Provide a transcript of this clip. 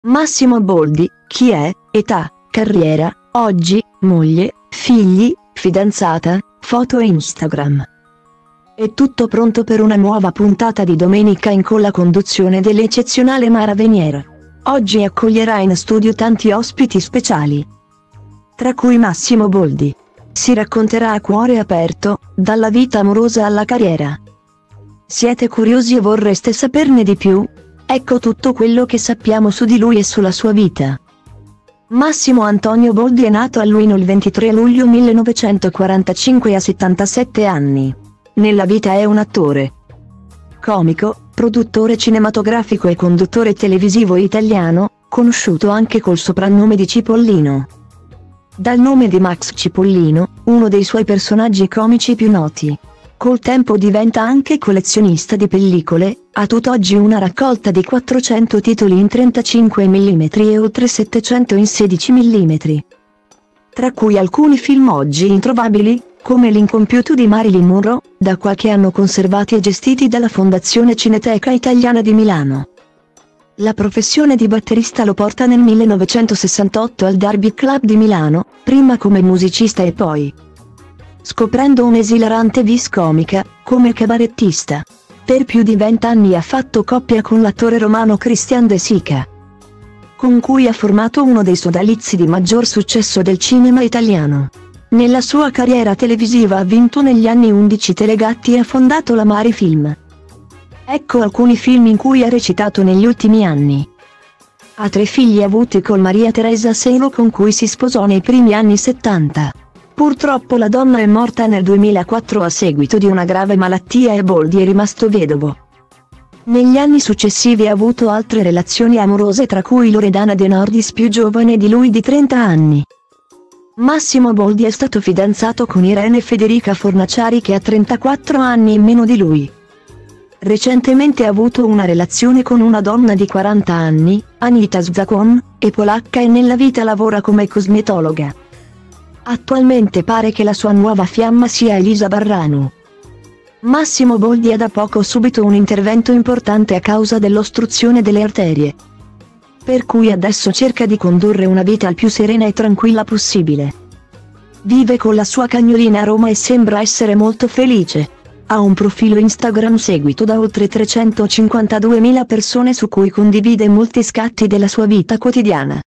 Massimo Boldi, chi è, età, carriera, oggi, moglie, figli, fidanzata, foto Instagram. È tutto pronto per una nuova puntata di Domenica In con la conduzione dell'eccezionale Mara Veniera. Oggi accoglierà in studio tanti ospiti speciali, tra cui Massimo Boldi. Si racconterà a cuore aperto, dalla vita amorosa alla carriera. Siete curiosi e vorreste saperne di più? Ecco tutto quello che sappiamo su di lui e sulla sua vita. Massimo Antonio Boldi è nato a Luino il 23 luglio 1945 e ha 77 anni. Nella vita è un attore, comico, produttore cinematografico e conduttore televisivo italiano, conosciuto anche col soprannome di Cipollino. Dal nome di Max Cipollino, uno dei suoi personaggi comici più noti. Col tempo diventa anche collezionista di pellicole, ha tutt'oggi una raccolta di 400 titoli in 35 mm e oltre 700 in 16 mm. Tra cui alcuni film oggi introvabili, come L'incompiuto di Marilyn Monroe, da qualche anno conservati e gestiti dalla Fondazione Cineteca Italiana di Milano. La professione di batterista lo porta nel 1968 al Derby Club di Milano, prima come musicista e poi, scoprendo un'esilarante vis comica, come cabarettista. Per più di 20 anni ha fatto coppia con l'attore romano Christian De Sica, con cui ha formato uno dei sodalizi di maggior successo del cinema italiano. Nella sua carriera televisiva ha vinto negli anni 11 Telegatti e ha fondato la Mari Film. Ecco alcuni film in cui ha recitato negli ultimi anni. Ha 3 figli avuti con Maria Teresa Selo, con cui si sposò nei primi anni 70. Purtroppo la donna è morta nel 2004 a seguito di una grave malattia e Boldi è rimasto vedovo. Negli anni successivi ha avuto altre relazioni amorose, tra cui Loredana De Nordis, più giovane di lui di 30 anni. Massimo Boldi è stato fidanzato con Irene Federica Fornaciari, che ha 34 anni in meno di lui. Recentemente ha avuto una relazione con una donna di 40 anni, Anita Zacon, è polacca e nella vita lavora come cosmetologa. Attualmente pare che la sua nuova fiamma sia Elisa Barrano. Massimo Boldi ha da poco subito un intervento importante a causa dell'ostruzione delle arterie, per cui adesso cerca di condurre una vita il più serena e tranquilla possibile. Vive con la sua cagnolina a Roma e sembra essere molto felice. Ha un profilo Instagram seguito da oltre 352.000 persone, su cui condivide molti scatti della sua vita quotidiana.